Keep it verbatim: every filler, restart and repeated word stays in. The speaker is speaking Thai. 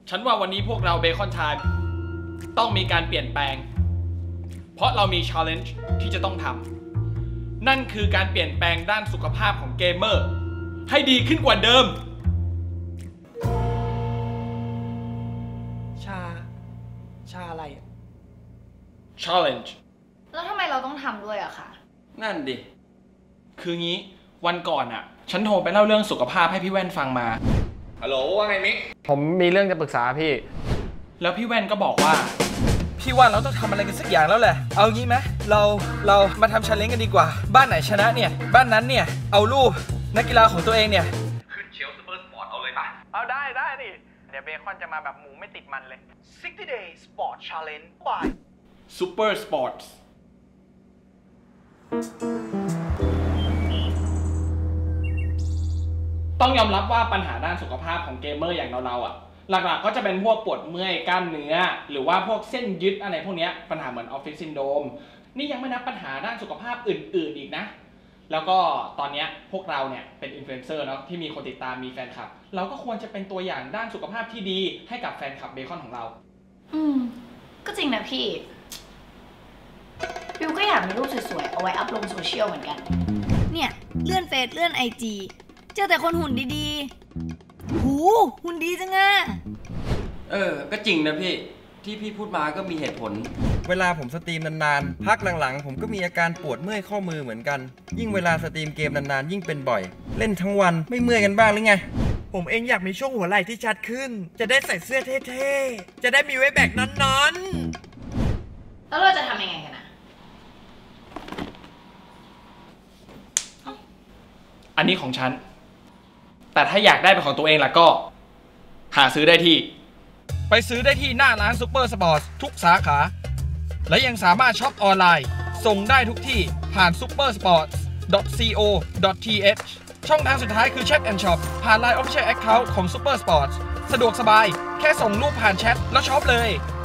ฉันว่าวันนี้พวกเราเบคอนไทม์ต้องมีการเปลี่ยนแปลงเพราะเรามี challenge ที่จะต้องทำนั่นคือการเปลี่ยนแปลงด้านสุขภาพของเกมเมอร์ให้ดีขึ้นกว่าเดิมชาชาอะไร challenge แล้วทำไมเราต้องทำด้วยอะคะนั่นดิคืองี้วันก่อนอะฉันโทรไปเล่าเรื่องสุขภาพให้พี่แว่นฟังมาฮัลโหลว่าไงมิกผมมีเรื่องจะปรึกษาพี่แล้วพี่แว่นก็บอกว่าพี่ว่าเราต้องทำอะไรกันสักอย่างแล้วแหละเอางี้ไหมเราเรามาทำชันเลนกันดีกว่าบ้านไหนชนะเนี่ยบ้านนั้นเนี่ยเอารูปนักกีฬาของตัวเองเนี่ยขึ้นเชลซูเปอร์สปอร์ตเอาเลยป่ะเอาได้ได้ดิเดี๋ยวเบคอนจะมาแบบหมูไม่ติดมันเลยหกสิบ day sport challenge by Super Sports ต้องยอมรับว่าปัญหาด้านสุขภาพของเกมเมอร์อย่างเราๆอ่ะหลักๆก็จะเป็นพวกปวดเมื่อยกล้ามเนื้อหรือว่าพวกเส้นยึดอะไรพวกนี้ปัญหาเหมือนออฟฟิศซินโดรมนี่ยังไม่นับปัญหาด้านสุขภาพอื่นๆอีกนะแล้วก็ตอนนี้พวกเราเนี่ยเป็นอินฟลูเอนเซอร์เนาะที่มีคนติดตามมีแฟนคลับเราก็ควรจะเป็นตัวอย่างด้านสุขภาพที่ดีให้กับแฟนคลับเบคอนของเราอืมก็จริงนะพี่บิวก็อยากมีรูปสวยๆเอาไว้อัพลงโซเชียลเหมือนกันเนี่ยเลื่อนเฟซเลื่อนไอจีเจอแต่คนหุ่นดีๆหูหุ่นดีจังอะเออก็จริงนะพี่ที่พี่พูดมาก็มีเหตุผลเวลาผมสตรีมนานๆพักหลังๆผมก็มีอาการปวดเมื่อยข้อมือเหมือนกันยิ่งเวลาสตรีมเกมนานๆยิ่งเป็นบ่อยเล่นทั้งวันไม่เมื่อยกันบ้างหรือไงผมเองอยากมีช่วงหัวไหล่ที่ชัดขึ้นจะได้ใส่เสื้อเท่ๆจะได้มีไว้แบกนอนๆแล้วเราจะทำยังไงกันนะอันนี้ของฉันแต่ถ้าอยากได้เป็นของตัวเองล่ะก็หาซื้อได้ที่ไปซื้อได้ที่หน้าร้านซุปเปอร์สปอร์ตทุกสาขาและยังสามารถช็อปออนไลน์ส่งได้ทุกที่ผ่าน ซูเปอร์สปอร์ต ดอท ซี โอ ดอท ที เอช ช่องทางสุดท้ายคือ Chat and Shop ผ่าน ไลน์ Official Account ของ Super Sports สะดวกสบายแค่ส่งรูปผ่านแชทแล้วช็อปเลย